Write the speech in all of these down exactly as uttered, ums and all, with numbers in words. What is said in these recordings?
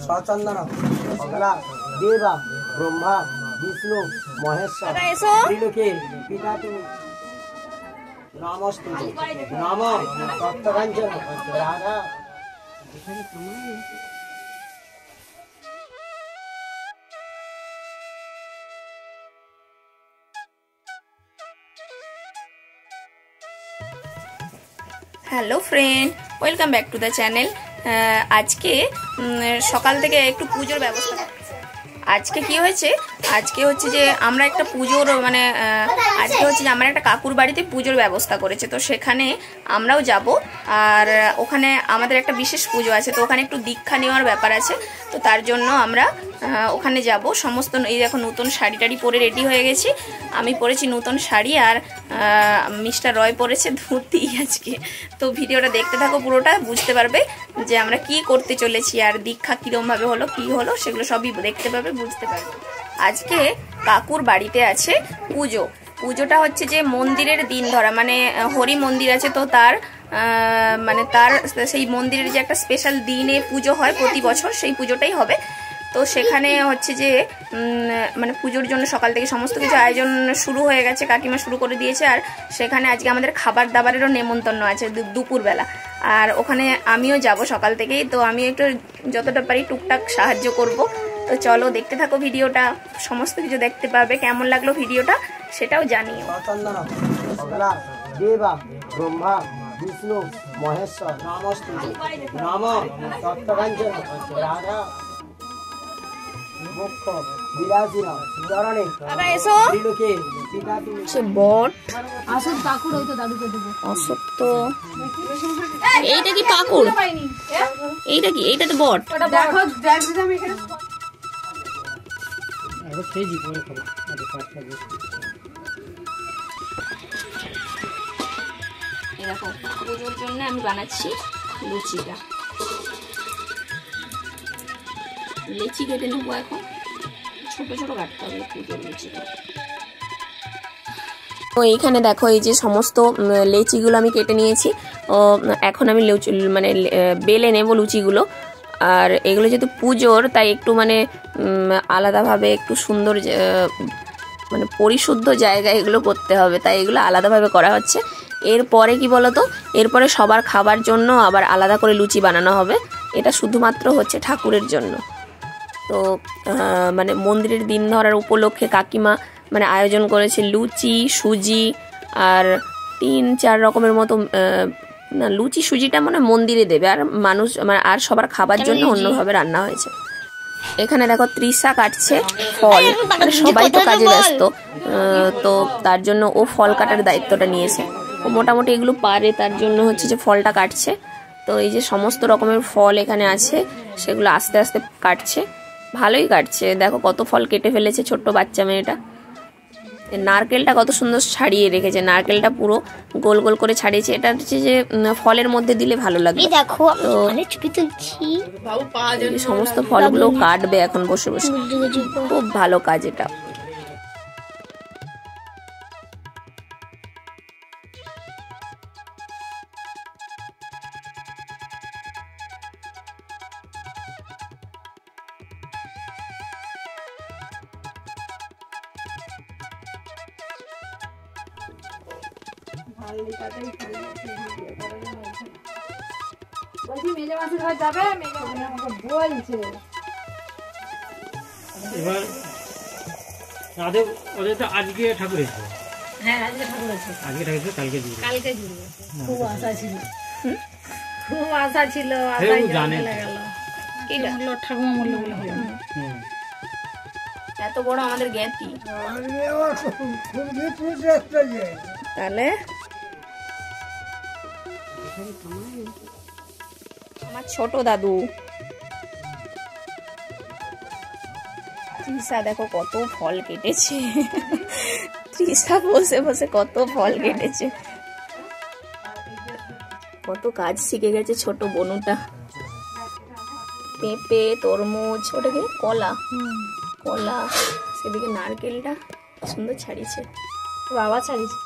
সচন্দন অগলা দেবা ব্রহ্মা বিষ্ণু মহেশ্বর ত্রিলোকের পিতা তুমি নমস্তে নম তত্ত্বকাঞ্চন Radha. Hello friend, welcome back to the channel. আজকে সকাল থেকে একটু পুজোর ব্যবস্থা। আজকে কি হয়েছে, আজকে হচ্ছে যে আমরা একটা পুজোর মানে আজকে হচ্ছে যে আমরা একটা কাকুর বাড়িতে পুজোর ব্যবস্থা করেছে, তো সেখানে আমরাও যাব। আর ওখানে আমাদের একটা বিশেষ পুজো আছে, তো ওখানে একটু দীক্ষা নেওয়ার ব্যাপার আছে, তো তার জন্য আমরা ওখানে যাব। সমস্ত এই দেখো নতুন শাড়ি টাড়ি পরে রেডি হয়ে গেছি। আমি পরেছি নতুন শাড়ি আর মিস্টার রয় পরেছে ধুতি আজকে। তো ভিডিওটা দেখতে থাকো, পুরোটা বুঝতে পারবে যে আমরা কি করতে চলেছি আর দীক্ষা কিরমভাবে হলো কি হলো সেগুলো সবই দেখতে পাবে, বুঝতে পারবে। আজকে কাকুর বাড়িতে আছে পুজো। পুজোটা হচ্ছে যে মন্দিরের দিন ধরা, মানে হরি মন্দির আছে, তো তার মানে তার সেই মন্দিরের যে একটা স্পেশাল দিনে পুজো হয় প্রতি বছর, সেই পুজোটাই হবে। তো সেখানে হচ্ছে যে মানে পুজোর জন্য সকাল থেকে সমস্ত কিছু আয়োজন শুরু হয়ে গেছে, কাকিমা শুরু করে দিয়েছে। আর সেখানে আজকে আমাদের খাবার দাবারেরও নেমন্তন্ন আছে দুপুরবেলা, আর ওখানে আমিও যাব সকাল থেকেই। তো আমি একটু যতটা পারি টুকটাক সাহায্য করব। তো চলো দেখতে থাকো ভিডিওটা, সমস্ত কিছু দেখতে পাবে। কেমন লাগলো ভিডিওটা সেটাও জানিও। দেবা ব্রহ্মা বিষ্ণু মহেশ্বর নমস্তে নম তত্ত্বকাঞ্চন রাধা মুখ্য বিরাজিনা চরণে ত্রিলোকের পিতা তুমি। সে বট আসল পাকুড় হইতো দাদুকে দেব। অসত্য। এইটা কি পাকুড়? এইটা কি? এইটা তো বট। দেখো দেখ দিদি আমি এখানে এখন খেয়েছি পরে খাবো। আরে পাঁচটা বেশ এই দেখো পুজোর জন্য আমি বানাচ্ছি লুচিটা। লেচি কেটে নেবো, এখন ছোট ছোট কাটতে হবে পুজোর লুচিটা। তো এইখানে দেখো এই যে সমস্ত লেচিগুলো আমি কেটে নিয়েছি। ও এখন আমি লুচি মানে বেলে নেবো লুচিগুলো। আর এগুলো যেহেতু পুজোর, তাই একটু মানে আলাদাভাবে একটু সুন্দর মানে পরিশুদ্ধ জায়গায় এগুলো করতে হবে, তাই এগুলো আলাদাভাবে করা হচ্ছে। এরপরে কি বলতো, এরপরে সবার খাবার জন্য আবার আলাদা করে লুচি বানানো হবে। এটা শুধুমাত্র হচ্ছে ঠাকুরের জন্য। তো মানে মন্দিরের দিন ধরার উপলক্ষে কাকিমা মানে আয়োজন করেছে লুচি, সুজি আর তিন চার রকমের মতো। না, লুচি সুজিটা মানে মন্দিরে দেবে, আর মানুষ মানে আর সবার খাবার জন্য অন্যভাবে রান্না হয়েছে। এখানে দেখো তৃষা কাটছে ফল, মানে সবাই তো কাজে ব্যস্ত, তো তার জন্য ও ফল কাটার দায়িত্বটা নিয়েছে। ও মোটামুটি এগুলো পারে, তার জন্য হচ্ছে যে ফলটা কাটছে। তো এই যে সমস্ত রকমের ফল এখানে আছে, সেগুলো আস্তে আস্তে কাটছে, ভালোই কাটছে। দেখো কত ফল কেটে ফেলেছে ছোট্ট বাচ্চা মেয়েটা। নারকেলটা কত সুন্দর ছাড়িয়ে রেখেছে, নারকেলটা পুরো গোল গোল করে ছাড়িয়েছে। এটা হচ্ছে যে ফলের মধ্যে দিলে ভালো লাগবে। দেখো তো সমস্ত ফলগুলো কাটবে এখন বসে বসে, খুব ভালো কাজ এটা। এবার রাধে ওদের তো আজকে ঠাকুর এসেছে। হ্যাঁ আজকে ঠাকুর আছে, আজকে ঠাকুর এসেছে, কালকে দিবে। কালকে দিবে। খুব আশা ছিল, খুব আশা ছিল। আশাই জানে গেল। এটা মূল্য ঠাকুমা মূল্য বলে হলো। হুম, এত বড় আমাদের জ্ঞাতি, তাহলে আমার ছোট দাদু তৃষা দেখো কত ফল কেটেছে। তৃষা বসে বসে কত ফল কেটেছে, কত কাজ শিখে গেছে ছোট বনুটা। পেঁপে, তরমুজ, ওটাকে কলা, কলা, সেদিকে নারকেলটা সুন্দর ছাড়িয়েছে, বাবা ছাড়িয়েছে।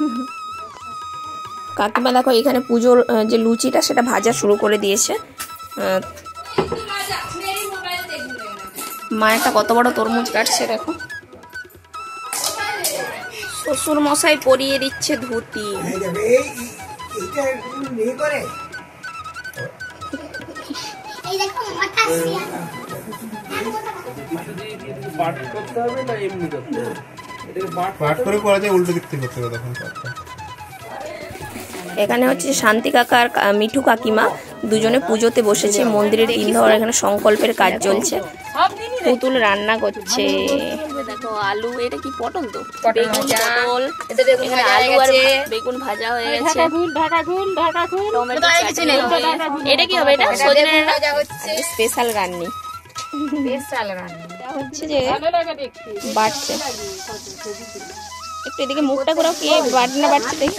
কাকিমা দেখো এখানে পুজোর যে লুচিটা সেটা ভাজা শুরু করে দিয়েছে। মা একটা কত বড় তরমুজ কাটছে দেখো। শ্বশুর মশাই পরিয়ে দিচ্ছে ধুতি। এখানে হচ্ছে শান্তি কাকা আর মিঠু কাকিমা দুজনে পুজোতে বসেছে মন্দিরের তিন ধর। এখানে সংকল্পের কাজ চলছে। পুতুল রান্না করছে। দেখো আলু, এটা কি পটল? তো বেগুন পটল, এখানে আলু আর বেগুন ভাজা হয়ে গেছে। এটা কি হবে? এটা সজনে ডাঁটা স্পেশাল রান্নি। স্পেশাল রান্নি হচ্ছে যে বাড়ছে। একটু এদিকে মুখটা করে কি বাটনা বাড়ছে দেখি।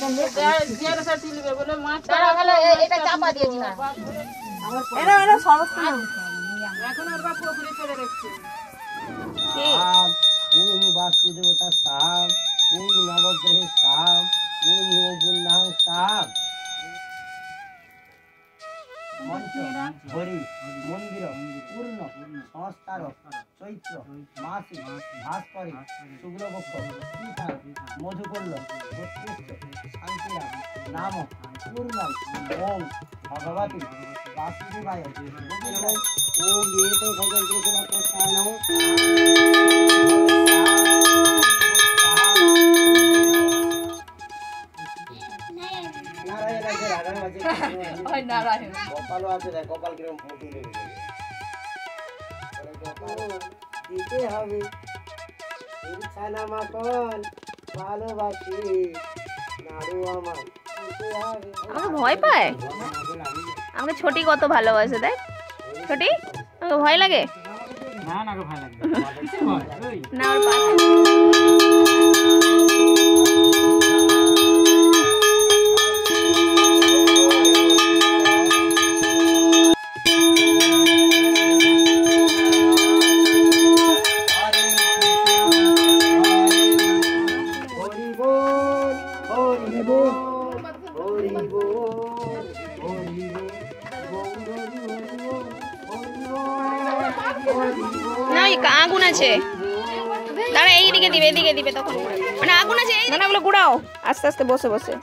মন্দির পূর্ণ সংস্কার চৈত্র মাসি ভাস্করী শুক্লপক্ষ মধুকল্য শান্তিরাম নাম পূর্ণম ওম ভগবতী বাসুদেবায় ওম গীত ভজন কৃষ্ণ কপালও আছে, দেখ কপাল কিরকম ফুটে দিতে হবে ছানা মাখন ভালোবাসি নাড়ু আমার আমাকে ভয় পায়। আমাকে ছোটি কত ভালোবাসে। দেখ ছোটি, আমাকে ভয় লাগে না। না ভয় লাগে না। ওর পাশে না আগুন আছে। দাঁড়া, এইদিকে দিবে, এদিকে দিবে তখন। মানে আগুন আছে, না ওগুলো গুড়াও আস্তে আস্তে বসে বসে।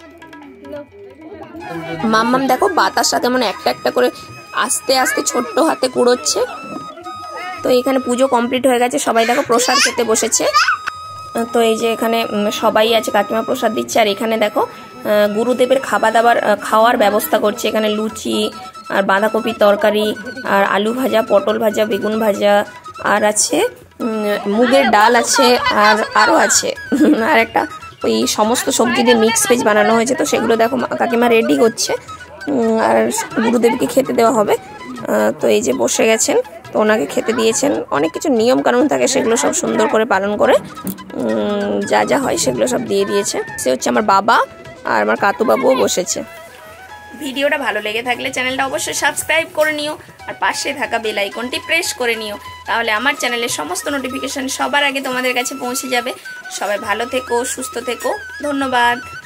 মাম্মাম দেখো বাতাসটা কেমন একটা একটা করে আস্তে আস্তে ছোট্ট হাতে কুড়োচ্ছে। তো এখানে পুজো কমপ্লিট হয়ে গেছে। সবাই দেখো প্রসাদ খেতে বসেছে। তো এই যে এখানে সবাই আছে, কাকিমা প্রসাদ দিচ্ছে। আর এখানে দেখো গুরুদেবের খাবার দাবার খাওয়ার ব্যবস্থা করছে। এখানে লুচি আর বাঁধাকপির তরকারি আর আলু ভাজা, পটল ভাজা, বেগুন ভাজা, আর আছে মুগের ডাল আছে, আর আরও আছে আর একটা ওই সমস্ত সবজি দিয়ে মিক্স ভেজ বানানো হয়েছে। তো সেগুলো দেখো কাকিমা রেডি করছে আর গুরুদেবকে খেতে দেওয়া হবে। তো এই যে বসে গেছেন, তো ওনাকে খেতে দিয়েছেন। অনেক কিছু নিয়ম কানুন থাকে, সেগুলো সব সুন্দর করে পালন করে যা যা হয় সেগুলো সব দিয়ে দিয়েছে। সে হচ্ছে আমার বাবা আর আমার কাতুবাবুও বসেছে। ভিডিওটা ভালো লেগে থাকলে চ্যানেলটা অবশ্যই সাবস্ক্রাইব করে নিও আর পাশে থাকা বেল আইকনটি প্রেস করে নিও, তাহলে আমার চ্যানেলের সমস্ত নোটিফিকেশন সবার আগে তোমাদের কাছে পৌঁছে যাবে। সবাই ভালো থেকো, সুস্থ থেকো, ধন্যবাদ।